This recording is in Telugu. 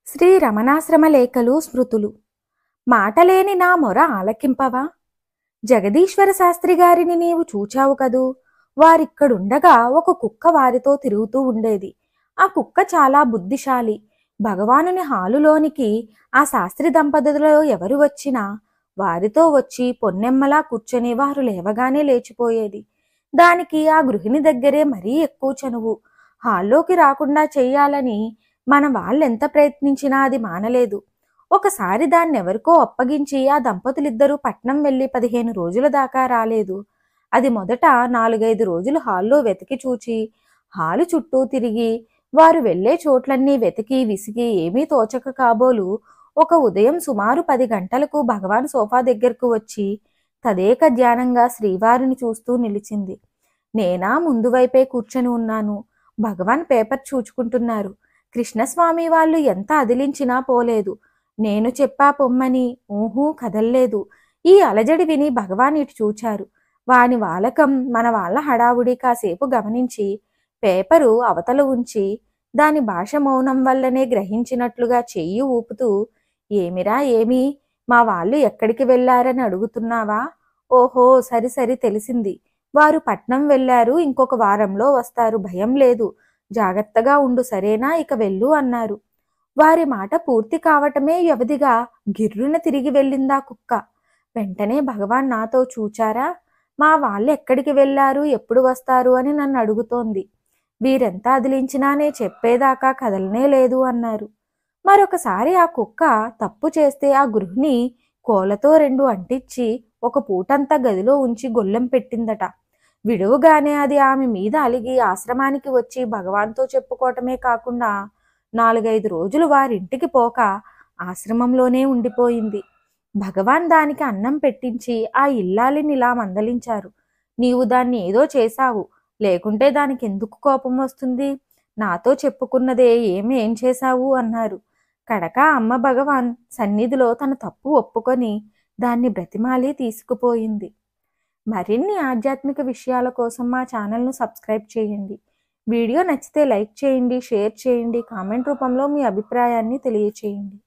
శ్రీ రమణాశ్రమ లేఖలు స్మృతులు. మాటలేని నా మొర ఆలకింపవా? జగదీశ్వర శాస్త్రి గారిని నీవు చూచావు కదూ. వారిక్కడుండగా ఒక కుక్క వారితో తిరుగుతూ ఉండేది. ఆ కుక్క చాలా బుద్ధిశాలి. భగవానుని హాలులోనికి ఆ శాస్త్రి దంపతులలో ఎవరు వచ్చినా వారితో వచ్చి పొన్నెమ్మలా కూర్చొని వారు లేవగానే లేచిపోయేది. దానికి ఆ గృహిణి దగ్గరే మరీ ఎక్కువ చనువు. హాల్లోకి రాకుండా చెయ్యాలని మన వాళ్ళెంత ప్రయత్నించినా అది మానలేదు. ఒకసారి దాన్నెవరికో అప్పగించి ఆ దంపతులిద్దరూ పట్నం వెళ్ళి 15 రోజుల దాకా రాలేదు. అది మొదట 4-5 రోజులు హాల్లో వెతికి చూచి, హాలు చుట్టూ తిరిగి, వారు వెళ్లే చోట్లన్నీ వెతికి విసిగి ఏమీ తోచక కాబోలు ఒక ఉదయం సుమారు 10 గంటలకు భగవాన్ సోఫా దగ్గరకు వచ్చి తదేక ధ్యానంగా శ్రీవారిని చూస్తూ నిలిచింది. నేనా ముందు వైపే కూర్చొని ఉన్నాను. భగవాన్ పేపర్ చూచుకుంటున్నారు. కృష్ణస్వామి వాళ్ళు ఎంత అదిలించినా పోలేదు. నేను చెప్పా పొమ్మని. ఊహూ కదల్లేదు. ఈ అలజడి విని భగవాన్ ఇటు చూచారు. వాని వాలకం మన వాళ్ళ హడావుడి కాసేపు గమనించి పేపరు అవతల ఉంచి దాని భాష మౌనం వల్లనే గ్రహించినట్లుగా చెయ్యి ఊపుతూ, ఏమిరా ఏమి, మా వాళ్ళు ఎక్కడికి వెళ్ళారని అడుగుతున్నావా? ఓహో, సరి సరి తెలిసింది. వారు పట్నం వెళ్ళారు, ఇంకొక వారంలో వస్తారు, భయం లేదు, జాగ్రత్తగా ఉండు, సరేనా, ఇక వెళ్ళు అన్నారు. వారి మాట పూర్తి కావటమే వ్యవధిగా గిర్రున తిరిగి వెళ్ళిందా కుక్క. వెంటనే భగవాన్ నాతో చూచారా, మా వాళ్ళు ఎక్కడికి వెళ్ళారు, ఎప్పుడు వస్తారు అని నన్ను అడుగుతోంది. వీరెంత అదిలించినా నే చెప్పేదాకా కదలనే లేదు అన్నారు. మరొకసారి ఆ కుక్క తప్పు చేస్తే ఆ గృహిణి కోలతో 2 అంటించి ఒక పూటంతా గదిలో ఉంచి గొల్లెం పెట్టిందట. విడువగానే అది ఆమె మీద అలిగి ఆశ్రమానికి వచ్చి భగవాన్తో చెప్పుకోవటమే కాకుండా 4-5 రోజులు వారింటికి పోక ఆశ్రమంలోనే ఉండిపోయింది. భగవాన్ దానికి అన్నం పెట్టించి ఆ ఇల్లాలిని ఇలా మందలించారు. నీవు దాన్ని ఏదో చేశావు, లేకుంటే దానికి ఎందుకు కోపం వస్తుంది? నాతో చెప్పుకున్నదే ఏం చేశావు అన్నారు. కడక అమ్మ భగవాన్ సన్నిధిలో తన తప్పు ఒప్పుకొని దాన్ని బ్రతిమాలి తీసుకుపోయింది. మరిన్ని ఆధ్యాత్మిక విషయాల కోసం మా ఛానల్ను సబ్స్క్రైబ్ చేయండి. వీడియో నచ్చితే లైక్ చేయండి, షేర్ చేయండి, కామెంట్ రూపంలో మీ అభిప్రాయాన్ని తెలియచేయండి.